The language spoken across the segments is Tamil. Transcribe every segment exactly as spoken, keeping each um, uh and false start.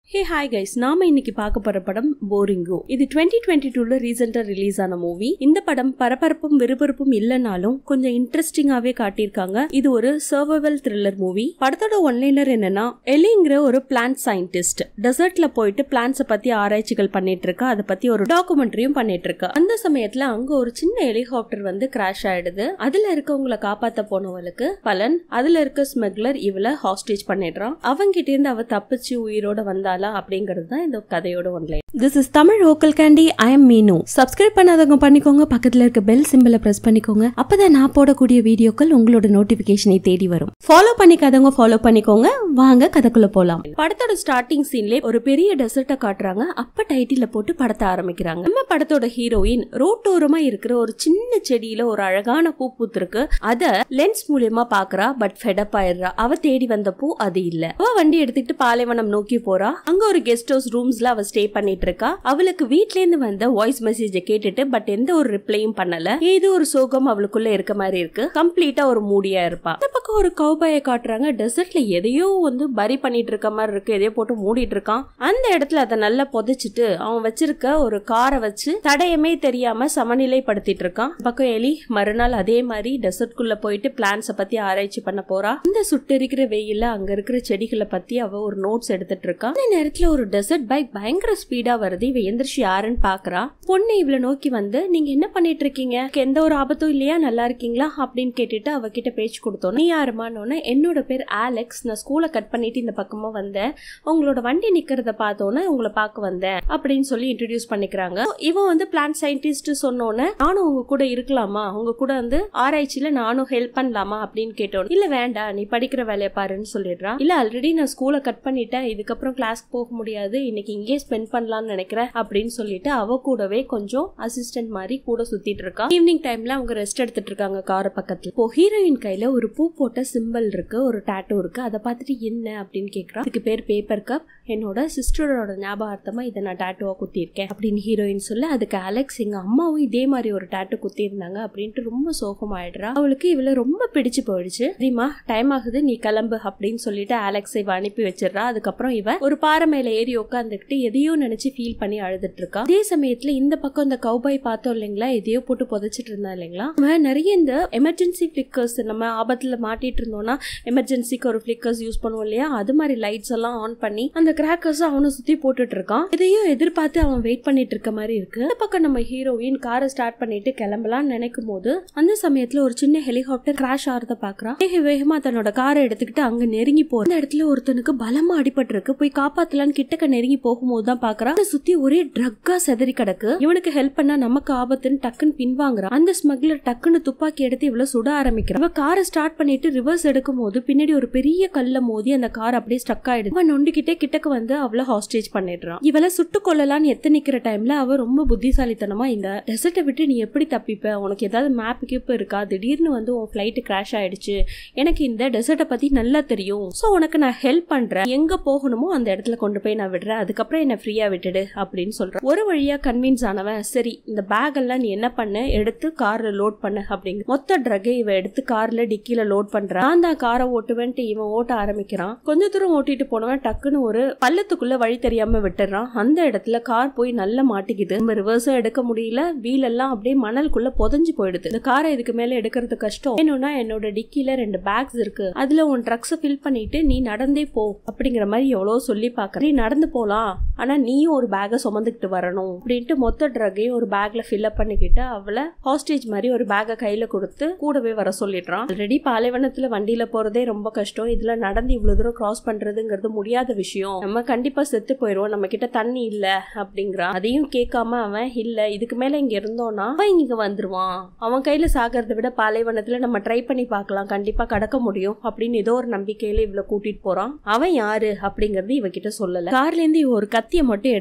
Hey hi guys, நாம இன்னைக்கு பார்க்க போற படம் Borrego. இது twenty twenty-two ல ரீசெண்டா ரிலீஸ் ஆன மூவி. இந்த படம் பரபரப்பும் விறுவிறுப்பும் இல்லனாலும் கொஞ்சம் இன்ட்ரெஸ்டிங்காவே காட்டியிருக்காங்க. இது ஒரு சர்வைவல் த்ரில்லர் மூவி. படத்தோட ஒன்லைனர் என்னன்னா, எலிங்கிற ஒரு பிளான்ட் சயின்டிஸ்ட் டெசர்ட்ல போயிட்டு பிளான்ட்ஸ பத்தி ஆராய்ச்சிகள் பண்ணிட்டு இருக்கா. அதை பத்தி ஒரு டாக்குமெண்ட்ரியும் பண்ணிட்டு இருக்கா. அந்த சமயத்துல அங்க ஒரு சின்ன ஹெலிகாப்டர் வந்து கிராஷ் ஆயிடுது. அதுல இருக்கவங்களை காப்பாத்த போனவளுக்கு பலன் அதுல இருக்க ஸ்மக்லர் இவளை ஹாஸ்டேஜ் பண்ணிடுறான். அவங்கிட்ட இருந்து அவ தப்பிச்சு உயிரோட வந்தா அப்படிங்கிறது தான் இந்த கதையோட one line. This is Tamil local candy. I am meenu. Subscribe பண்ணாதவங்க பண்ணிக்கோங்க. பக்கத்துல இருக்க பெல் சிம்பலை பிரஸ் பண்ணிக்கோங்க. அப்பதான் நான் போடக்கூடிய வீடியோக்கள் உங்களோட நோட்டிபிகேஷனை தேடி வரும். ஃபாலோ பண்ணிக்காதவங்க ஃபாலோ பண்ணிக்கோங்க. வாங்க கதைக்குள்ள போலாம். படத்தோட ஸ்டார்டிங் சீன்ல ஒரு பெரிய டெசர்ட்டை காட்டுறாங்க. அப்ப டைட்டில போட்டு படத்தை ஆரம்பிக்கிறாங்க. நம்ம படத்தோட ஹீரோயின் ரோட்டோரமா இருக்கிற ஒரு சின்ன செடியில ஒரு அழகான பூ பூத்திருக்கு. அத லென்ஸ் மூலியமா பாக்குறா. பட் ஃபெடப் ஆயிடுறா. அவ தேடி வந்த பூ அது இல்ல. அவ வண்டி எடுத்துக்கிட்டு பாலைவனம் நோக்கி போறா. அங்க ஒரு கெஸ்ட் ஹவுஸ் ரூம்ஸ்ல அவ ஸ்டே பண்ணிட்டு இருக்கா. அவளுக்கு வீட்ல இருந்து வந்த வாய்ஸ் மெசேஜ் கேட்டுட்டு பட் எந்த ஒரு ரிப்ளையும் பண்ணல. ஏதோ ஒரு சோகம் அவளுக்குள்ள இருக்க மாதிரி இருக்கு. கம்ப்ளீட்டா ஒரு மூடியா இருப்பா. இந்த பக்கம் ஒரு கௌபாய காட்டுறாங்க. டெசர்ட்ல எதையோ வந்து பரி பண்ணிட்டு இருக்க மாதிரி இருக்கு. எதையோ போட்டு மூடிட்டு இருக்கான். அந்த இடத்துல அதை நல்லா புதைச்சிட்டு அவன் வச்சிருக்க ஒரு காரை வச்சு தடையமே தெரியாம சமநிலைப்படுத்திட்டு இருக்கான். பக்கம் எலி மறுநாள் அதே மாதிரி டெசர்ட்குள்ள போயிட்டு பிளான்ஸ பத்தி ஆராய்ச்சி பண்ண போறா. இந்த சுட்டெரிக்கிற வெயில்ல அங்க இருக்கிற செடிகளை பத்தி அவ ஒரு நோட்ஸ் எடுத்துட்டு இருக்கா. அந்த நேரத்துல ஒரு டெசர்ட் பைக் பயங்கர ஸ்பீடா வருது. இவ எந்திரிச்சு யாருன்னு பாக்குறா. பொண்ணு இவளை நோக்கி வந்து, நீங்க என்ன பண்ணிட்டு இருக்கீங்க? எந்த ஒரு ஆபத்தும் இல்லையா? நல்லா இருக்கீங்களா அப்படின்னு கேட்டுட்டு அவகிட்ட பேச்சு கொடுத்தோம். நீ யாருமானோன்னு, என்னோட பேர் ஆலெக்ஸ். நான் ஸ்கூலை கட் பண்ணிட்டு இந்த பக்கமா வந்தேன். உங்களோட வண்டி நிக்கிறத பார்த்தோன்னு உங்களை பார்க்க வந்தேன் அப்படின்னு சொல்லி இன்ட்ரோடியூஸ் பண்ணிக்கிறாங்க. இவன் வந்து பிளான்ட் சயின்டிஸ்ட் சொன்னோன்னு, நானும் உங்க கூட இருக்கலாமா? உங்க கூட வந்து ஆராய்ச்சியில நானும் ஹெல்ப் பண்ணலாமா அப்படின்னு கேட்டோம். இல்ல வேண்டாம், நீ படிக்கிற வேலையை பாருன்னு சொல்லிடுறா. இல்ல ஆல்ரெடி நான் ஸ்கூலை கட் பண்ணிட்டேன். இதுக்கப்புறம் கிளாஸ்க்கு போக முடியாது. இன்னைக்கு இங்கே ஸ்பெண்ட் பண்ணலாம்னு நினைக்கிறேன் அப்படின்னு சொல்லிட்டு அவ கூடவே கொஞ்சம் அசிஸ்டன்ட் மாதிரி கூட சுத்திட்டு இருக்கா. ஈவினிங் டைம்ல அவங்க ரெஸ்ட் எடுத்துட்டு இருக்காங்க கார பக்கத்துல. இப்போ ஹீரோயின் கையில ஒரு பூ போட்ட சிம்பிள் இருக்கு, ஒரு டாட்டூ இருக்கு. அதை பார்த்துட்டு என்ன அப்படின்னு கேக்குறா. இதுக்கு பேர் பேப்பர் கப். என்னோட சிஸ்டரோட ஞாபகார்த்தமா இதை நான் டாட்டூவா குத்தி இருக்கேன் அப்படின்னு ஹீரோயின் சொல்ல, அதுக்கு அலெக்ஸ் எங்க அம்மாவும் இதே மாதிரி ஒரு டாட்டூ குத்தி இருந்தாங்க அப்படின்ட்டு ரொம்ப சோகமாயிடுறா. அவளுக்கு இவள ரொம்ப பிடிச்சு போயிடுச்சு. சரிமா, டைம் ஆகுது, நீ கிளம்பு அப்படின்னு சொல்லிட்டு அலெக்ஸை அனுப்பி வச்சிடறா. அதுக்கப்புறம் இவ ஒரு பாறை மேல ஏறி உட்காந்துக்கிட்டு எதையோ நினைச்சு ஃபீல் பண்ணி அழுதுட்டு இருக்கா. அதே சமயத்துல இந்த பக்கம் இந்த கௌபாய் பார்த்தோம் இல்லைங்களா, எதையோ போட்டு புதைச்சிட்டு இருந்தா இல்லைங்களா. நம்ம நிறைய இந்த எமர்ஜென்சி பிளிக்கர்ஸ், நம்ம ஆபத்துல மாட்டிட்டு இருந்தோம்னா எமர்ஜென்சிக்கு ஒரு பிளிக்கர்ஸ் யூஸ் பண்ணுவோம் இல்லையா, அது மாதிரி லைட்ஸ் எல்லாம் ஆன் பண்ணி அந்த கிராக்கர்ஸ் அவனை சுத்தி போட்டுட்டு இருக்கான். எதையோ எதிர்பார்த்து அவன் வெயிட் பண்ணிட்டு இருக்க மாதிரி இருக்கு. இந்த பக்கம் நம்ம ஹீரோயின் காரை ஸ்டார்ட் பண்ணிட்டு கிளம்பலாம்னு நினைக்கும் போது அந்த சமயத்துல ஒரு சின்ன ஹெலிகாப்டர் கிராஷ் ஆறத பாக்குறா. வேக வேகமா தன்னோட காரை எடுத்துக்கிட்டு அங்க நெருங்கி போற. இந்த இடத்துல ஒருத்தனுக்கு பலமா அடிபட்டு இருக்கு. போய் காப்பாத்தலான்னு கிட்டக்க நெருங்கி போகும்போது தான் பாக்குறா, சுத்தி ஒரே ட்ரக்கா செதறி கிடக்கு. இவனுக்கு ஹெல்ப் பண்ணா நமக்கு ஆபத்துன்னு டக்குன்னு பின்வாங்குறான். அந்த ஸ்மக்லர் டக்குன்னு துப்பாக்கி எடுத்து இவ்வளவு சுட ஆரம்பிக்கிறான். இவ காரை ஸ்டார்ட் பண்ணிட்டு ரிவர்ஸ் எடுக்கும் போது பின்னாடி ஒரு பெரிய கல்ல மோதி அந்த கார் அப்படியே ஸ்டக் ஆயிடுது. அவன் நொண்டிக்கிட்டே கிட்டக்க வந்து அவளை ஹாஸ்டேஜ் பண்ணிடுறான். இவளை சுட்டு கொள்ளலான்னு எத்தனிக்கிற டைம்ல அவ ரொம்ப புத்திசாலித்தனமா, இந்த டெசர்ட்டை விட்டு நீ எப்படி தப்பிப்ப? உனக்கு ஏதாவது மேப் கிப் இருக்கா? திடீர்னு வந்து உன் பிளைட் கிராஷ் ஆயிடுச்சு. எனக்கு இந்த டெசர்ட்டை பத்தி நல்லா தெரியும். சோ உனக்கு நான் ஹெல்ப் பண்றேன். எங்க போகணுமோ அந்த இடத்துல கொண்டு போய் நான் விடுறேன். அதுக்கப்புறம் என்ன ஃப்ரீயா விட்டுடு அப்படின்னு சொல்றான். ஒரு வழியா கன்வின்ஸ் ஆனவன், சரி இந்த பேக் எல்லாம் நீ என்ன பண்ண, எடுத்து கார்ல லோட் பண்ண அப்படிங்க. மொத்த ட்ரக்கை இவ எடுத்து கார்ல டிக்கில லோட் பண்றான். நான் தான் காரை ஓட்டுவேன்ட்டு இவன் ஓட்ட ஆரம்பிக்கிறான். கொஞ்ச தூரம் ஓட்டிட்டு போனவன் டக்குன்னு ஒரு பள்ளத்துக்குள்ள வழி தெரியாம விட்டுறான். அந்த இடத்துல கார் போய் நல்லா மாட்டிக்குது. நம்ம ரிவர்ஸும் எடுக்க முடியல. வீல் எல்லாம் அப்படியே மணலுக்குள்ள புதஞ்சு போயிடுது. இந்த காரை இதுக்கு மேல எடுக்கிறது கஷ்டம். என்னன்னா என்னோட டிக்கில ரெண்டு பேக்ஸ் இருக்கு. அதுல உன் ட்ரக்ஸ ஃபில் பண்ணிட்டு நீ நடந்தே போ அப்படிங்கிற மாதிரி எவ்வளவு சொல்லி பாக்க. நீ நடந்து போலாம், ஆனா நீயும் ஒரு பேக சுமந்துக்கிட்டு வரணும் அப்படின்ட்டு மொத்த ட்ரக்கையும் ஒரு பேக்ல ஃபில் அப் பண்ணிக்கிட்டு அவளை ஹாஸ்டேஜ் மாதிரி ஒரு பேக கையில கொடுத்து கூடவே வர சொல்லிடுறான். ஆல்ரெடி பாலைவனத்துல வண்டியில போறதே ரொம்ப கஷ்டம். இதுல நடந்து இவ்வளவு தூரம் கிராஸ் பண்றதுங்கிறது முடியாத விஷயம். நம்ம கண்டிப்பா செத்து போயிருவோம். நம்ம கிட்ட தண்ணி இல்ல அப்படிங்கிறான். அதையும் கேட்காம அவன், இல்ல இதுக்கு மேல இங்க இருந்தோம்னா அவன் இங்க வந்துருவான். அவன் கையில சாகிறத விட பாலைவனத்துல நம்ம ட்ரை பண்ணி பார்க்கலாம், கண்டிப்பா கடக்க முடியும் அப்படின்னு ஏதோ ஒரு நம்பிக்கையில இவ்வளவு கூட்டிட்டு போறான். அவன் யாரு அப்படிங்கறது இவகிட்ட சொல்லல. கார்ல இருந்து ஒரு கத்திய மட்டும் எடுத்து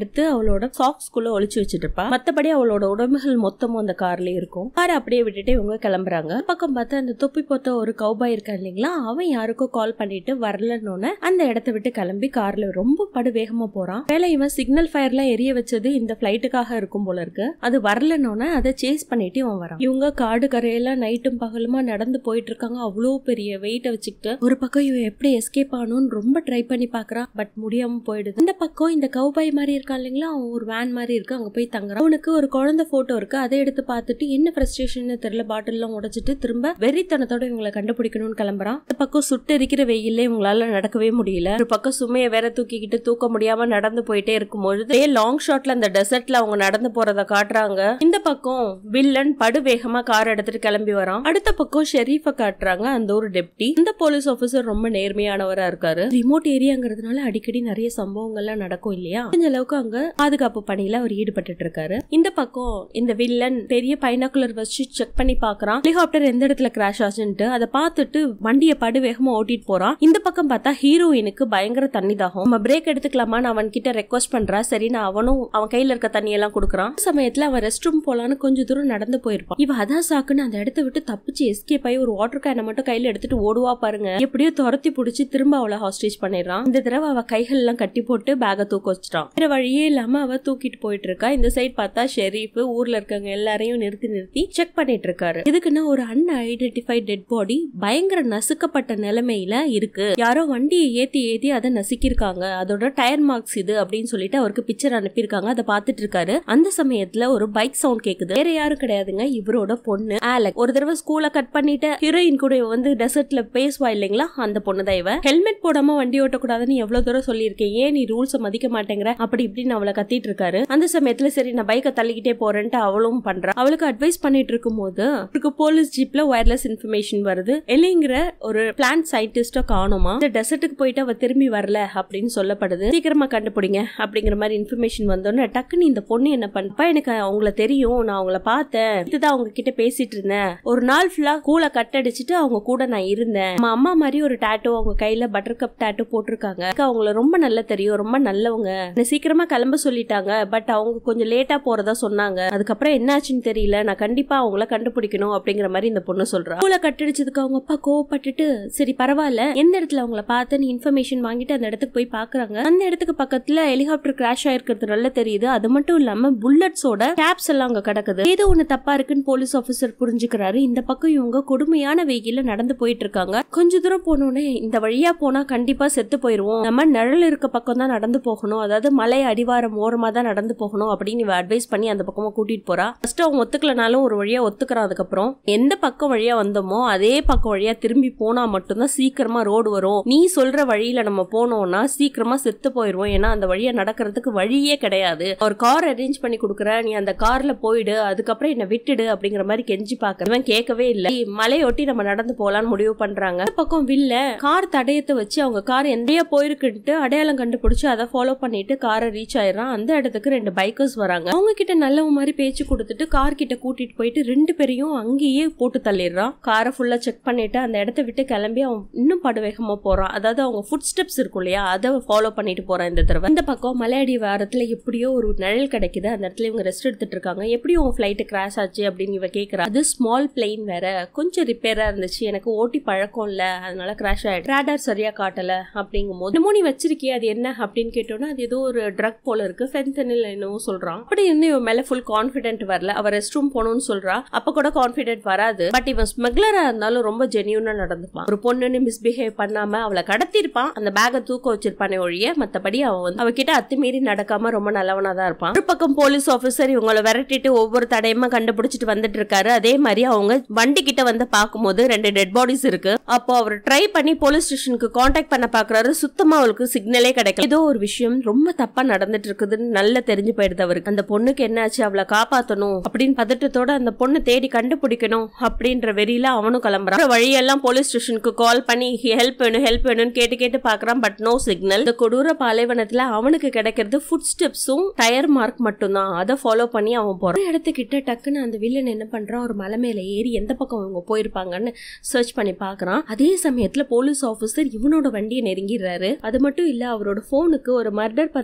எடுத்து அவளோட சாக்ஸ்குள்ள ஒளிச்சு வச்சுட்டு இருப்பா. மத்தபடி அவளோட உடம்புகள் மொத்தமும் அந்த கார்ல இருக்கும். காரை அப்படியே விட்டுட்டு இவங்க கிளம்புறாங்க. பக்கம் பார்த்தா அந்த தொப்பி போத்த ஒரு கவுபாய் இருக்கா இல்லைங்களா, அவன் யாருக்கோ கால் பண்ணிட்டு வரலன்னு அந்த இடத்த விட்டு கிளம்பி கார்ல ரொம்ப படு வேகமா போறான். வேலை இவன் சிக்னல் ஃபயர் எல்லாம் எரிய வச்சது இந்த பிளைட்டுக்காக இருக்கும் போல இருக்கு. அது வரலன்னு அதை சேஸ் பண்ணிட்டு இவன் வரான். இவங்க காடு கரையெல்லாம் நைட்டும் பகலுமா நடந்து போயிட்டு இருக்காங்க. அவ்வளோ பெரிய வெயிட்ட வச்சுக்கிட்டு ஒரு பக்கம் இவன் எப்படி எஸ்கேப் ஆகணும்னு ரொம்ப ட்ரை பண்ணி பாக்குறான். பட் முடியாம போயிடுது. இந்த பக்கம் இந்த கவுபாய் மாதிரி இருக்கான் இல்லைங்களா, அவன் ஒரு வேன் மாதிரி இருக்கு, அங்க போய் தங்குறான். அவனுக்கு ஒரு குழந்தை போட்டோ இருக்கு, அதை எடுத்து பார்த்துட்டு என்ன ஃப்ரஸ்ட்ரேஷன் தெரியல பாட்டில் எல்லாம் உடைச்சிட்டு திரும்ப வெறித்தனத்தோட இவங்களை கண்டுபிடிக்கணும்னு கிளம்புறான். இந்த பக்கம் சுட்டு இருக்கிற வெயில இவங்களால நடக்கவே முடியல. ஒரு பக்கம் சுமையை வேற தூக்கிக்கிட்டு தூக்க முடியாம நடந்து போயிட்டே இருக்கும்போது லாங் ஷாட்ல அந்த டெசர்ட்ல அவங்க நடந்து போறத காட்டுறாங்க. இந்த பக்கம் வில்லன் படு வேகமா கார் எடுத்துட்டு கிளம்பி வரான். அடுத்த பக்கம் ஷெரீஃப காட்டுறாங்க, அந்த ஒரு டெப்டி. இந்த போலீஸ் ஆபீசர் ரொம்ப நேர்மையானவரா இருக்காரு. ரிமோட் ஏரியாங்கிறதுனால அடிக்கடி நிறைய சம்பவங்கள்லாம் நடக்கும் இல்லையா, கொஞ்ச அளவுக்கு அங்க பாதுகாப்பு பணியில அவர் ஈடுபட்டு இருக்காரு. இந்த பக்கம் இந்த வில்லன் பெரிய பைனாக்குலர் வச்சு செக் பண்ணி பாக்குறான் ஹெலிகாப்டர் எந்த இடத்துல கிராஷ் ஆச்சுன்ட்டு. அதை பார்த்துட்டு வண்டியை படு வேகமா ஓட்டிட்டு போறான். இந்த பக்கம் பார்த்தா ஹீரோயினுக்கு பயங்கர தண்ணி தாகம். நம்ம பிரேக் எடுத்துக்கலாமான்னு அவன் கிட்ட ரெக்வஸ்ட் பண்றா. சரி நான் அவனும் அவன் கையில இருக்க தண்ணி எல்லாம் கொடுக்குறான். சமயத்துல அவன் ரெஸ்ட் ரூம் போலான்னு கொஞ்சம் தூரம் நடந்து போயிருப்பான். இவ அதான் சாக்குன்னு அந்த இடத்த விட்டு தப்பிச்சு எஸ்கேப் ஆகி ஒரு வாட்டர் கேனை மட்டும் கையில எடுத்துட்டு ஓடுவா பாருங்க. எப்படியோ துரத்தி பிடிச்சி திரும்ப அவளை ஹாஸ்டேஜ் பண்ணிடுறான். இந்த தடவை அவ கைகள் எல்லாம் கட்டி போட்டு பேக தூக்க வச்சுட்டான். வேற வழியே இல்லாம அவ தூக்கிட்டு போயிட்டு இருக்கா. இந்த சைட் பார்த்தா ஷெரீஃப் ஊர்ல இருக்கவங்க எல்லாரையும் நிறுத்தி நிறுத்தி செக் பண்ணிட்டு இருக்காரு. இதுக்குன்னு ஒரு அன்ஐடென்டிஃபைட் டெட் பாடி பயங்கர நசுக்கப்பட்ட நிலைமையில இருக்கு. யாரோ வண்டியை ஏத்தி ஏத்தி அதை நசுக்கிருக்காங்க, அதோட டயர் மார்க்ஸ் இது அப்படின்னு சொல்லிட்டு அவருக்கு பிக்சர் அனுப்பியிருக்காங்க. அதை பார்த்துட்டு இருக்காரு. அந்த சமயத்துல ஒரு பைக் சவுண்ட் கேக்குது. வேற யாரும் கிடையாதுங்க, இவரோட பொண்ணு ஆலெக். ஒரு தடவை ஸ்கூல கட் பண்ணிட்டு ஹீரோயின் கூட வந்து டெசர்ட்ல பேசுவா இல்லைங்களா, அந்த பொண்ணு தான் இவ. ஹெல்மெட் போடாம வண்டி ஓட்டக்கூடாதுன்னு எவ்வளவு தூரம் சொல்லியிருக்கேன், ஏன் நீ ரூல்ஸ் மதிக்க மாட்டேங்கிற அப்படி இப்படின்னு அவளை கத்திட்டு இருக்காரு. அந்த சமயத்துல சரி நான் பைக்கை தள்ளிக்கிட்டே போறேன்ட்டு அவளும் பண்றா. அவளுக்கு அட்வைஸ் பண்ணிட்டு இருக்கும் போது போலீஸ் ஜீப்ல வயர்லெஸ் இன்ஃபர்மேஷன் வருது. எலிங்கிற ஒரு பிளான்ட் சயின்டிஸ்ட காணுமா, இந்த டெசர்ட்டுக்கு போயிட்டு அவ திரும்பி வரல அப்படின்னு சொல்லப்படுது. சீக்கிரமா கண்டுபிடிங்க அப்படிங்கிற மாதிரி இன்ஃபர்மேஷன் வந்தோன்னு டக்குன்னு இந்த பொண்ணு என்ன பண்ணப்பா, எனக்கு அவங்கள தெரியும், நான் அவங்கள பார்த்தேன், இதுதான் அவங்க கிட்ட பேசிட்டு இருந்தேன், ஒரு நாள் ஃபுல்லா கூல கட்டடிச்சிட்டு அவங்க கூட நான் இருந்தேன், நம்ம அம்மா மாதிரி ஒரு டாட்டோ அவங்க கையில பட்டர் கப் டாட்டோ போட்டிருக்காங்க, அவங்கள ரொம்ப நல்லா தெரியும், ரொம்ப நல்லவங்க, சீக்கிரமா கிளம்ப சொல்லிட்டாங்க, பட் அவங்க கொஞ்சம் லேட்டா போறதா சொன்னாங்க, அதுக்கப்புறம் என்னாச்சுன்னு தெரியல, நான் கண்டிப்பா அவங்கள கண்டுபிடிக்கணும் அப்படிங்கிற மாதிரி இந்த பொண்ணு சொல்றா. கூல கட்டடிச்சதுக்கு அவங்க அப்பா கோவப்பட்டுட்டு சரி பரவாயில்ல, எந்த இடத்துல அவங்கள பார்த்தேன்னு இன்ஃபர்மேஷன் வாங்கிட்டு அந்த இடத்துக்கு போய் பாக்குறாங்க. அந்த இடத்துக்கு பக்கத்துல ஹெலிகாப்டர் கிராஷ் ஆயிருக்கிறது நல்லா தெரியுது. அது மட்டும் இல்லாம புல்லட்ஸோட கேப்ஸ் எல்லாம் அங்க கிடக்குது. ஏதோ ஒண்ணு தப்பா இருக்குன்னு போலீஸ் ஆபீசர் புரிஞ்சுக்கிறாரு. இந்த பக்கம் இவங்க கொடுமையான வெயில நடந்து போயிட்டு இருக்காங்க. கொஞ்ச தூரம் போனோடனே இந்த வழியா போனா கண்டிப்பா செத்து போயிருவோம், நம்ம நிழல் இருக்க பக்கம் தான் நடந்து போகணும், அதாவது மலை அடிவாரம் ஓரமா தான் நடந்து போகணும் அப்படின்னு இவ அட்வைஸ் பண்ணி அந்த பக்கமா கூட்டிட்டு போறா. ஃபர்ஸ்ட் அவங்க ஒத்துக்கலனாலும் ஒரு வழியா ஒத்துக்கிறான். அதுக்கப்புறம் எந்த பக்கம் வழியா வந்தோமோ அதே பக்கம் வழியா திரும்பி போனா மட்டும்தான் சீக்கிரமா ரோடு வரும், நீ சொல்ற வழியில நம்ம போனோம்னா சீக்கிரமா செத்து போயிருவோம், ஏன்னா அந்த வழியா நடக்கிறதுக்கு வழியே கிடையாது, ஒரு கார் அரேஞ்ச் பண்ணி கொடுக்குற, நீ அந்த கார்ல போயிடு, அதுக்கப்புறம் என்ன விட்டுடு அப்படிங்கிற மாதிரி கெஞ்சி பாக்குறவன் கேட்கவே இல்லை. மலையொட்டி நம்ம நடந்து போலான்னு முடிவு பண்றாங்க. பக்கம் வில்ல கார் தடயத்தை வச்சு அவங்க கார் எந்தையா போயிருக்குன்ட்டு அடையாளம் கண்டுபிடிச்சு அதை ஃபாலோ பண்ணிட்டு காரை ரீச் ஆயிடுறான். அந்த இடத்துக்கு ரெண்டு பைக்கர்ஸ் வராங்க. அவங்க கிட்ட நல்லவ மாதிரி பேச்சு கொடுத்துட்டு கார் கிட்ட கூட்டிட்டு போயிட்டு ரெண்டு பேரையும் அங்கேயே போட்டு தள்ளிடுறான். காரை ஃபுல்லா செக் பண்ணிட்டு அந்த இடத்த விட்டு கிளம்பி அவன் இன்னும் படுவேகமா போறான். அதாவது அவங்க ஃபுட் ஸ்டெப்ஸ் இருக்கும் இல்லையா, அதை ஃபாலோ பண்ணிட்டு போறான். இந்த தடவை இந்த பக்கம் மலையடி வாரத்துல எப்படியோ ஒரு நிழல் கிடைக்குது. அந்த இடத்துல இவங்க ரெஸ்ட் எடுத்துட்டு இருக்காங்க. எப்படியும் உங்க ஃபிளைட் கிராஷ் ஆச்சு அப்படின்னு இவ கேக்குறா. அது ஸ்மால் பிளேன் வேற, கொஞ்சம் ரிப்பேரா இருந்துச்சு, எனக்கு ஓட்டி பழக்கம் இல்ல, அதனால கிராஷ் ஆயிடுச்சு, ரேடார் சரியா காட்டல அப்படிங்கும் போது மூணி வச்சிருக்கே அது என்ன அப்படின்னு கேட்டோம்னா அது ஏதோ ஒரு ட்ரக் போல இருக்கு, ஃபென்டனில் என்னவோ சொல்றான். அப்படி இருந்து இவன் மேல ஃபுல் கான்பிடென்ட் வரல. அவ ரெஸ்ட் ரூம் போகணும்னு சொல்றா. அப்ப கூட கான்பிடென்ட் வராது. பட் இவன் ஸ்மக்லரா இருந்தாலும் ரொம்ப ஜெனியூனா நடந்துப்பான். ஒரு பொண்ணுன்னு மிஸ்பிஹேவ் பண்ணாம அவளை கடத்திருப்பான், அந்த பேக தூக்க வச்சிருப்பானே ஒழிய மத்தபடி அவன் வந்து அவகிட்ட அத்துமீறி நடக்காம ரொம்ப நல்லவனா தான் இருப்பான். ஒரு பக்கம் போலீஸ் ஆபீசர் இவங்களை விரட்டிட்டு ஒவ்வொரு தடையுமா கண்டுபிடிச்சிட்டு வந்துட்டு இருக்காரு. அதே மாதிரி அவங்க வண்டி கிட்ட வந்து பாக்கும்போது ரெண்டு டெட் பாடிஸ் இருக்கு. அப்போ அவர் ட்ரை பண்ணி போலீஸ் ஸ்டேஷனுக்கு கான்டாக்ட் பண்ண பாக்குறாரு. சுத்தமா அவருக்கு சிக்னலே கிடைக்கல. ஏதோ ஒரு விஷயம் ரொம்ப தப்பா நடந்துட்டு இருக்குதுன்னு நல்லா தெரிஞ்சு போயிடுது அவருக்கு. அந்த பொண்ணுக்கு என்னாச்சு, அவளை காப்பாத்தணும் அப்படின்னு பதட்டத்தோட அந்த பொண்ணு தேடி கண்டுபிடிக்கணும் அப்படின்ற வெறியில அவனும் கிளம்புறான். வழியெல்லாம் போலீஸ் ஸ்டேஷனுக்கு கால் பண்ணி ஹெல்ப் வேணும் ஹெல்ப் வேணும்னு கேட்டு கேட்டு பாக்குறான். But no signal. இந்த கொடூர பாலைவனத்துல அவனுக்கு கிடைக்கிறது ஃபுட் ஸ்டெப்ஸும் டயர் மார்க் மட்டும்தான். அதை ஃபாலோ பண்ணி அவன் போறான். இடத்துக்கிட்ட டக்குன்னு அந்த வில்லன் என்ன பண்றான், ஒரு மலை மேல ஏறி எந்த பக்கம் அவங்க போயிருப்பாங்கன்னு சர்ச் பண்ணி பாக்குறான். அதே சமயத்துல போலீஸ் ஆபீசர் இவனோட வண்டியை நெருங்கிடுறாரு. அது மட்டும் இல்ல அவரோட போனுக்கு ஒரு மர்டர் பத்தின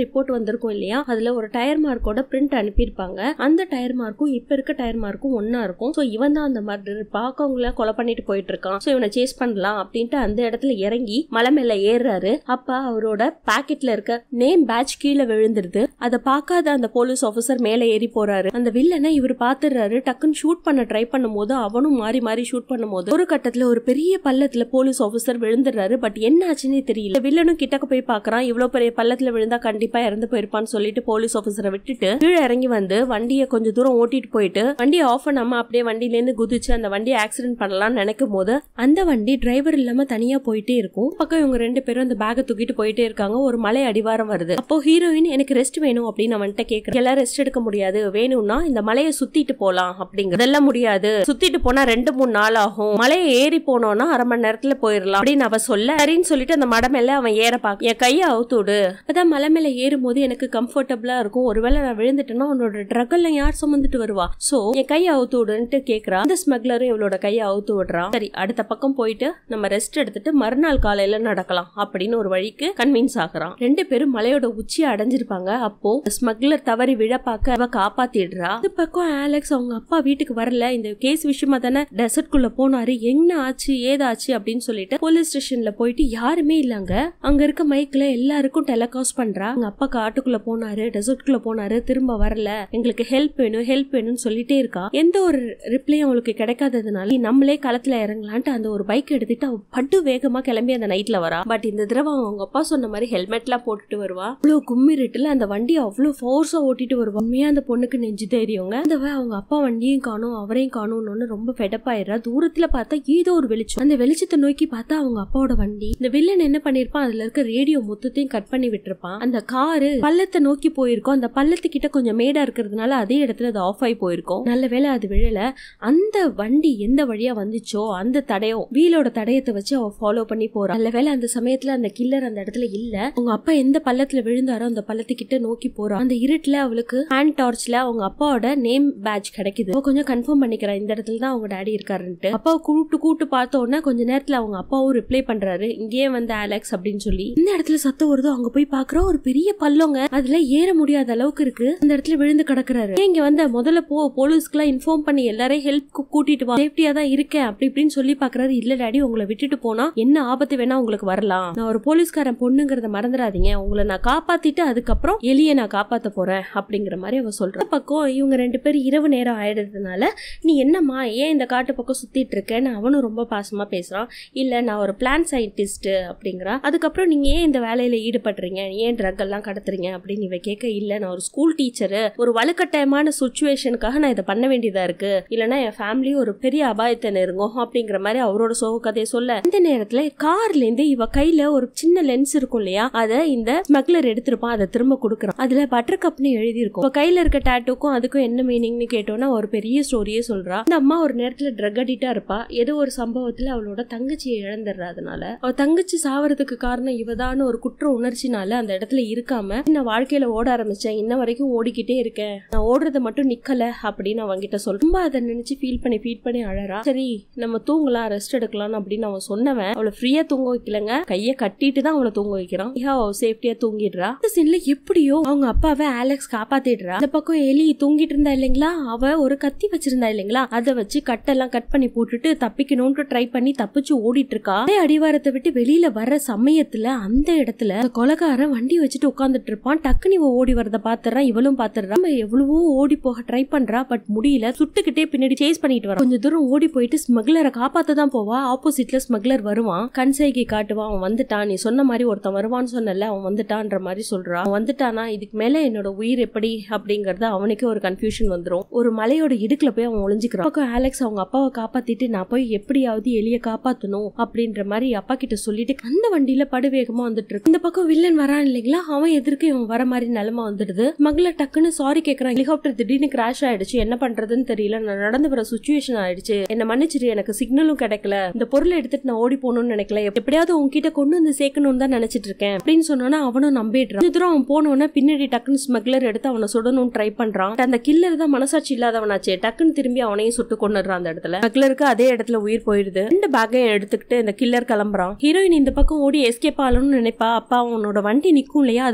ரிப்போர்ட் வந்திருக்கும் இல்லையா, அதுல ஒரு டயர் மார்க்கோட பிரிண்ட் அனுப்பியிருப்பாங்க. அந்த டயர் மார்க்கும் இப்ப இருக்க டயர் மார்க்கும் ஒன்னா இருக்கும். சோ இவன் தான் அந்த மர்டர், பாக்கவங்கள கொலை பண்ணிட்டு போயிட்டு இருக்கான். சோ இவனை சேஸ் பண்ணலாம் அப்படின்ட்டு அந்த இடத்துல இறங்கி மலை மேல ஏறாரு. அப்ப அவரோட பாக்கெட்ல இருக்க நேம் பேட்ச் கீழே விழுந்துருது. அதை பார்க்காத அந்த போலீஸ் ஆபீசர் மேல ஏறி போறாரு. அந்த வில்லனை இவர் பாத்துறாரு. டக்குன்னு ஷூட் பண்ண ட்ரை பண்ணும் போது அவனும் மாறி மாறி ஷூட் பண்ணும் போது ஒரு கட்டத்துல ஒரு பெரிய பள்ளத்துல போலீஸ் ஆபீசர் விழுந்துடுறாரு. பட் என்ன ஆச்சுன்னே தெரியல. வில்லனும் கிட்டக்க போய் பாக்குறான். இவ்வளவு பெரிய பள்ளத்துல விழுந்தா கண்டிப்பா இறந்து போயிருப்பான்னு சொல்லிட்டு போலீஸ் ஆபீசரை விட்டுட்டு கீழே இறங்கி வந்து வண்டியை கொஞ்சம் தூரம் ஓட்டிட்டு போயிட்டு வண்டியை ஆஃப் பண்ணாம அப்படியே வண்டியில இருந்து குதிச்சு அந்த வண்டியை ஆக்சிடென்ட் பண்ணலாம்னு நினைக்கும் போது அந்த வண்டி டிரைவர் இல்லாம தனியா போயிட்டே இருக்கும். பக்கம் இவங்க ரெண்டு பேரும் அந்த பேக்கை தூக்கிட்டு போயிட்டே இருக்காங்க. ஒரு மலை அடிவாரம் வருது. அப்போ ஹீரோயின் எனக்கு ரெஸ்ட் வேணும் அப்படின்னு அவன்கிட்ட கேக்குறேன். எல்லாம் ரெஸ்ட் எடுக்க முடியாது, வேணும்னா இந்த மலையை சுத்திட்டு போலாம் அப்படிங்க. அதெல்லாம் முடியாது, சுத்திட்டு போனா ரெண்டு மூணு நாள் ஆகும், மலையை ஏறி போனோம்னா அரை மணி நேரத்துல போயிடலாம் அப்படின்னு அவ சொல்ல சரின்னு சொல்லிட்டு அந்த மடை மேல அவன் ஏற பாக்க என் கையை அவுத்துடு. அதான் மலை மேல ஏறும் போது எனக்கு கம்ஃபர்டபுளா இருக்கும். ஒருவேளை நான் விழுந்துட்டேன்னா உன்னோட ட்ரக் எல்லாம் யார் சுமந்துட்டு வருவா, சோ என் கையை அவுத்து விடுன்ட்டு கேக்குறா. அந்த ஸ்மக்லரும் இவளோட கையை அவுத்து விடுறான். சரி அடுத்த பக்கம் போயிட்டு நம்ம ரெஸ்ட் எடுத்துட்டு மறுநாள் காலையில நடக்கலாம் அப்படின்னு ஒரு வழிக்கு கன்வின்ஸ் ஆகுறான். ரெண்டு பேரும் மலையோட உச்சியை அடைஞ்சிருப்பாங்க. அப்போ ஸ்மக்லர் தவறி விழ பாக்க அவ காப்பாத்திடுறா. இந்த பக்கம் ஆலெக்ஸ் அவங்க அப்பா வீட்டுக்கு வரல, இந்த கேஸ் விஷயமா தானே டெசர்ட் குள்ள போனாரு, என்ன ஆச்சு ஏதாச்சு அப்படின்னு சொல்லிட்டு போலீஸ் ஸ்டேஷன்ல போயிட்டு யாருமே இல்லங்க. அங்க இருக்க மைக்ல எல்லாருக்கும் டெலிகாஸ்ட் பண்றா. அவங்க அப்பா காட்டுக்குள்ள போனாரு, டெசர்ட் குள்ள போனாரு, திரும்ப வரல, எங்களுக்கு ஹெல்ப் வேணும் ஹெல்ப் வேணும்னு சொல்லிட்டே இருக்கா. எந்த ஒரு ரிப்ளையும் அவளுக்கு கிடைக்காததுனால நம்மளே களத்துல இறங்கலான்ட்டு அந்த ஒரு பைக் எடுத்துட்டு அவ பட்டு வேகமா கிளம்பி அந்த நைட்ல வரா. பட் இந்த தடவை அவங்க அப்பா சொன்ன மாதிரி ஹெல்மெட் எல்லாம் போட்டுட்டு வருவா. அவ்வளவு கும்மிருட்டுல அந்த வண்டி அவ்வளவு ஃபோர்ஸா ஓட்டிட்டு வருவா. உண்மையா அந்த பொண்ணுக்கு நெஞ்சு தைரியங்க. அந்த அவங்க அப்பா வண்டியும் காணும் அவரையும் காணும்னு ரொம்ப ஃபெடப்பாயிரா. தூரத்துல பார்த்தா ஏதோ ஒரு வெளிச்சம். அந்த வெளிச்சத்தை நோக்கி பார்த்தா அவங்க அப்பாவோட வண்டி. இந்த வில்லன் என்ன பண்ணிருப்பான், அதுல இருக்க ரேடியோ மொத்தத்தையும் கட் பண்ணி விட்டுருப்பான். அந்த காரு பள்ளத்தை நோக்கி போயிருக்கும். அந்த பள்ளத்துக்கிட்ட கொஞ்சம் மேடா இருக்கிறதுனால அதே இடத்துல அது ஆஃப் ஆகி போயிருக்கும். நல்ல வேளை அது விழல. அந்த வண்டி எந்த வழியா வந்துச்சோ அந்த தடையம் வீலோட தடயத்தை வச்சு அவ ஃபாலோ பண்ணி போறா. நல்ல வேளை அந்த சமயத்துல அந்த கில்லர் அந்த இடத்துல இல்ல. அவங்க அப்பா எந்த பள்ளத்துல விழுந்தாரோ அந்த பள்ளத்துக்கிட்ட நோக்கி போறா. அந்த இருட்டுல அவளுக்கு ஹேண்ட் டார்ச்ல அவங்க அப்பாவோட நேம் பேட்ச் கிடைக்குது. கொஞ்சம் கன்ஃபார்ம் பண்ணிக்கிறா இந்த இடத்துல தான் அவங்க டாடி இருக்காருன்ட்டு. அப்பாவை கூட்டு கூட்டு பார்த்த உடனே கொஞ்ச நேரத்துல அவங்க அப்பாவும் ரிப்ளை பண்றாரு, இங்கேயே வந்து ஆலெக்ஸ் அப்படின்னு சொல்லி. இந்த இடத்துல சத்தம் வருதோ அங்க போய் பாக்குறோம். ஒரு பெரிய பள்ளங்க, அதுல ஏற முடியாத அளவுக்கு இருக்கு. அந்த இடத்துல விழுந்து கிடக்குறாரு. இங்க வந்து முதல்ல போ போலீஸ்க்கு எல்லாம் இன்ஃபார்ம் பண்ணி எல்லாரையும் ஹெல்ப் கூட்டிட்டு வா, சேஃப்டியா தான் இருக்கேன் அப்படி இப்படின்னு சொல்லி பாக்குறாரு. இல்ல டாடி, உங்களை விட்டுட்டு போனா என்ன ஆபத்து வேணா உங்களுக்கு வரலாம், நான் ஒரு போலீஸ்காரன் பொண்ணுங்கிறத மறந்துடாதீங்க, உங்களை நான் காப்பாத்திட்டு அதுக்கப்புறம் எலிய நான் காப்பாத்த போறேன் அப்படிங்கிற மாதிரி அவ சொல்ற. பக்கம் இவங்க ரெண்டு பேரும் இரவு நேரம் ஆயிடுறதுனால நீ என்னம்மா ஏன் இந்த காட்டு பக்கம் சுத்திட்டு இருக்கேன்னு அவனும் ரொம்ப பாசமா பேசுறான். இல்ல நான் ஒரு பிளான் சயின்டிஸ்ட் அப்படிங்கிறா. அதுக்கப்புறம் நீங்க ஏன் இந்த வேலையில ஈடுபடுறீங்க, ஏன் ட்ரக் எல்லாம் கடத்துறீங்க அப்படின்னு இவ கேட்க, இல்ல நான் ஒரு ஸ்கூல் டீச்சரு, ஒரு வலுக்கட்டாயமான சுச்சுவேஷனுக்காக நான் இதை பண்ண வேண்டியதா இருக்கு, இல்லன்னா என் ஃபேமிலி ஒரு பெரிய அபாயத்தை நெருங்கும் அப்படிங்கிற மாதிரி அவரோட சோக கதையை சொல்ல, இந்த நேரத்துல கார்ல இருந்து இவ கையில ஒரு சின்ன லென்ஸ் இருக்கும் இல்லையா, அதை இந்த ஸ்மக்லர் எடுத்திருப்பான். அதை திரும்ப கொடுக்குறான். அதுல பட்டர் கப்னு எழுதி இருக்கும். கையில இருக்க டாட்டூக்கும் அதுக்கும் என்ன மீனிங்னு கேட்டோம்னா ஒரு பெரிய ஸ்டோரியே சொல்றா. இந்த அம்மா ஒரு நேரத்துல ட்ரக் அடிக்டா இருப்பா. ஏதோ ஒரு சம்பவத்துல அவளோட தங்கச்சியை இழந்துடுறா. அதனால அவ தங்கச்சி சாவறதுக்கு காரணம் இவதான்னு ஒரு குற்ற உணர்ச்சினால அந்த இடத்துல இருக்காம நான் வாழ்க்கையில ஓட ஆரம்பிச்சேன், இன்ன வரைக்கும் ஓடிக்கிட்டே இருக்கேன், நான் ஓடுறத மட்டும் நிக்கல அப்படின்னு அவங்கிட்ட சொல்ற. ரொம்ப அதை நினைச்சு ஃபீல் பண்ணி ஃபீல் பண்ணி அழறா. சரி நம்ம தூங்கலாம் ரெஸ்ட் எடுக்கலாம் அப்படின்னு அவன் சொன்னவன் அவளை ஃப்ரீயா தூங்க வைக்கலங்க, கைய கட்டிட்டு தான் அவளை தூங்க வைக்கிறான். அவ சேஃப்டியா தூங்கிடுறா. இந்த சீன்ல எப்படியோ அவங்க அப்பாவை ஆலெக்ஸ் காப்பாத்திடுறா. அந்த பக்கம் எலி தூங்கிட்டு இருந்தா இல்லைங்களா, அவ ஒரு கத்தி வச்சிருந்தா இல்லைங்களா, அதை வச்சு கட்டெல்லாம் கட் பண்ணி போட்டுட்டு தப்பிக்கணும்னு ட்ரை பண்ணி தப்பிச்சு ஓடிட்டு இருக்கா. அடிவாரத்தை விட்டு வெளியில வர்ற சமயத்துல அந்த இடத்துல கொலைகாரன் வண்டி வச்சுட்டு உட்கார்ந்துட்டு இருப்பான். டக்குனு இவ ஓடி வரத பாத்துறான். இவளும் பாத்துறா. எவ்வளவோ ஓடி போக ட்ரை பண்றா. பட் முடியல. சுட்டுக்கிட்டே பின்னாடி சேஸ் பண்ணிட்டு வர. கொஞ்சம் தூரம் ஓடி போயிட்டு ஸ்மக்லரை காப்பாத்த தான் போவா. ஆப்போசிட்ல ஸ்மக்லர் வருவான். கன்சைகை காட்டுவான். அவன் வந்துட்டான், நீ சொன்ன மாதிரி ஒருத்தன் வருவான்னு சொன்னல, அவன் வந்துட்டான்ற மாதிரி சொல்றான். அவன் வந்துட்டானா இதுக்கு மேல என்னோட உயிர் எப்படி அப்படிங்கறது அவனுக்கு ஒரு கன்ஃபியூஷன் வந்துரும். ஒரு மலையோட இடுக்குல போய் அவன் ஒளிஞ்சுக்கிறான். ஆலெக்ஸ் அவங்க அப்பாவை காப்பாத்திட்டு நான் போய் எப்படியாவது எலிய காப்பாத்தணும் அப்படின்ற மாதிரி அப்பா கிட்ட சொல்லிட்டு அந்த வண்டியில படுவேகமா வந்துட்டு இருக்கு. இந்த பக்கம் வில்லன் வரான் இல்லைங்களா, அவன் எதிர்க்கு இவன் வர மாதிரி நிலைமை வந்துடுது. மகள டக்குன்னு சாரி கேக்குறான். ஹெலிகாப்டர் திடீர்னு கிராஷ் ஆயிடுச்சு, என்ன பண்றதுன்னு தெரியல, நான் நடந்து வர சுச்சுவேஷன் ஆயிடுச்சு, என்ன மன்னிச்சிரு, எனக்கு சிக்னலும் கிடைக்கல, இந்த பொருளை எடுத்துட்டு நான் ஓடி போகணும்னு நினைக்கல, எப்படியாவது உங்ககிட்ட கொண்டு வந்து சேர்க்கணும்னு தான் நினைச்சிட்டு இருக்கேன் அப்படின்னு சொன்னோன்னா அவனும் நம்பிடுறான். இந்த தூரம் அவன் போனோன்னா பின்னாடி டக்குன்னு ஸ்மக்லர் எடுத்து அவனை சுடணும்னு ட்ரை பண்றான். அந்த கில்லர் தான் மனசாட்சி இல்லாதவனாச்சே, டக்குன்னு திரும்பி அவனையும் சுட்டு கொண்டுறான். அந்த இடத்துல ஸ்மக்லருக்கு அதே இடத்துல உயிர் போயிடுது. ரெண்டு பேக்கையும் எடுத்துக்கிட்டு இந்த கில்லர் கிளம்புறான். ஹீரோயின் இந்த பக்கம் ஓடி எஸ்கேப் ஆகணும்னு நினைப்பா. அப்பா அவனோட வண்டி நிக்கும் இல்லையா, அது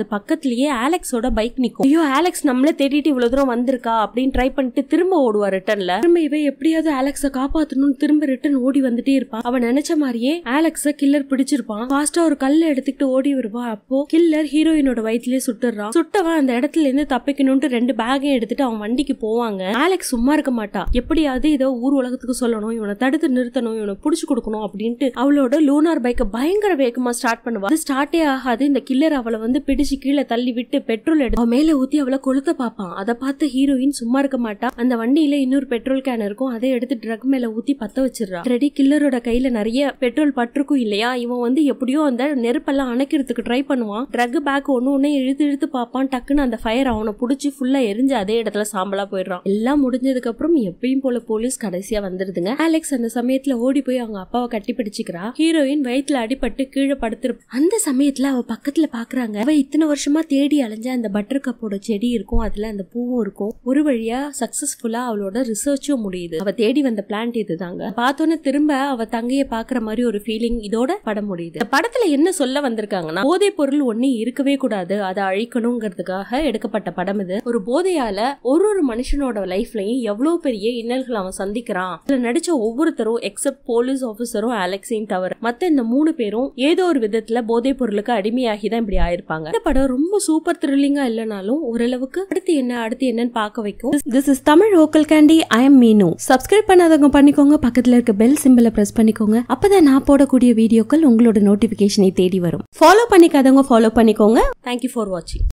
பக்கத்துலயே ஆலெக்ஸோட பைக் நிக்கும். ஐயோ ஆலெக்ஸ் நம்மள தேடிட்டு இவ்வளவு தூரம் வந்திருக்கா அப்படின்னு ட்ரை பண்ணிட்டு திரும்ப ஓடுவா ரிட்டர்ன்ல. திரும்ப இவ எப்படியாவது ஆலெக்ஸ காப்பாத்தணும்னு திரும்ப ரிட்டர்ன் ஓடி வந்துட்டே இருப்பான். அவன் நினைச்ச மாதிரியே ஆலெக்ஸ கில்லர் பிடிச்சிருப்பான். ஃபாஸ்டா ஒரு கல்ல எடுத்துக்கிட்டு ஓடி வருவா. அப்போ கில்லர் ஹீரோயினோட வயிற்றுலயே சுட்டுறான். சுட்டவன் அந்த இடத்துல இருந்து தப்பிக்கணும்னு ரெண்டு பேக்கையும் எடுத்துட்டு அவன் வண்டிக்கு போவாங்க. ஆலெக்ஸ் சும்மா இருக்க மாட்டா. எப்படியாவது இதோ ஊர் உலகத்துக்கு சொல்லணும், இவனை தடுத்து நிறுத்தணும், இவனை புடிச்சு கொடுக்கணும் அப்படின்ட்டு அவளோட லூனார் பைக்க பயங்கர வேகமா ஸ்டார்ட் பண்ணுவா. அது ஸ்டார்ட்டே ஆகாது. இந்த கில்லர் அவளை வந்து பிடிச்சு கீழே தள்ளி விட்டு பெட்ரோல் எடுத்து அவ மேல ஊத்தி அவளை கொளுத்த பாப்பான். அதை பார்த்து ஹீரோயின் சும்மா இருக்க மாட்டா. அந்த வண்டியில இன்னொரு பெட்ரோல் கேன் இருக்கும். அதை எடுத்து ட்ரக் மேல ஊத்தி பத்த வச்சிடறா. ரெடி கில்லரோட கையில நிறைய பெட்ரோல் பட்டிருக்கும் இல்லையா. இவன் வந்து எப்படியோ அந்த நெருப்பெல்லாம் அணைக்கிறதுக்கு ட்ரை பண்ணுவான். ட்ரக் பேக் ஒன்னு ஒன்னு இழுத்து இழுத்து பாப்பான். டக்குன்னு அந்த ஃபயர் அவனை புடிச்சு ஃபுல்லா எரிஞ்சு அதே இடத்துல சாம்பலா போயிடுறான். எல்லாம் முடிஞ்சதுக்கு அப்புறம் எப்பயும் போல போலீஸ் கடைசியா வந்துருதுங்க. ஆலெக்ஸ் அந்த சமயத்துல ஓடி போய் அவங்க அப்பாவை கட்டி பிடிச்சிக்கிறா. ஹீரோயின் வயிற்றுல அடிபட்டு கீழே படுத்திருப்பா. அந்த சமயத்துல அவ பக்கத்துல பாக்குறாங்க. அவ இத்தனை வருஷமா தேடி அலைஞ்ச அந்த பட்டர் கப்போட செடி இருக்கும். அதுல அந்த பூவும் இருக்கும். ஒரு வழியா சக்சஸ்ஃபுல்லா அவளோட ரிசர்ச்சும் முடியுது. அவ தேடி வந்த பிளான்ட் இதுதாங்க. பார்த்தோன்னே திரும்ப அவ தங்கைய பாக்குற மாதிரி ஒரு ஃபீலிங் இதோட படம் முடியுது. இந்த படத்துல என்ன சொல்ல வந்திருக்காங்கன்னா, போதை பொருள் ஒண்ணு இருக்கவே கூடாது, அதை அழிக்கணுங்கிறதுக்காக எடுக்கப்பட்ட படம் இது. ஒரு போதையால ஒரு ஒரு மனுஷனோட லைஃப்லயும் எவ்வளவு பெரிய இன்னல்கள் அவன் சந்திக்கிறான். இதுல நடிச்ச ஒவ்வொருத்தரும் எக்ஸப்ட் போலீஸ் ஆபீசரும் அலெக்ஸையும் தவிர மத்த இந்த மூணு பேரும் ஏதோ ஒரு விதத்துல போதை பொருளுக்கு அடிமையாகி தான் இப்படி ஆயிருப்பாங்க. இந்த படம் ரொம்ப சூப்பர் த்ரில்லிங்கா இல்லனாலும் ஓரளவுக்கு அடுத்து என்ன அடுத்து என்னன்னு பார்க்க வைக்கும். This is Tamil local candy. I am Meenu. Subscribe பண்ணாதவங்க பண்ணிக்கோங்க. பக்கத்துல இருக்க பெல் சிம்பலை பிரஸ் பண்ணிக்கோங்க. அப்பதான் நான் போடக்கூடிய வீடியோக்கள் உங்களோட நோட்டிபிகேஷனை தேடி வரும். ஃபாலோ பண்ணிக்காதவங்க ஃபாலோ பண்ணிக்கோங்க. தேங்க்யூ ஃபார் வாட்சிங்.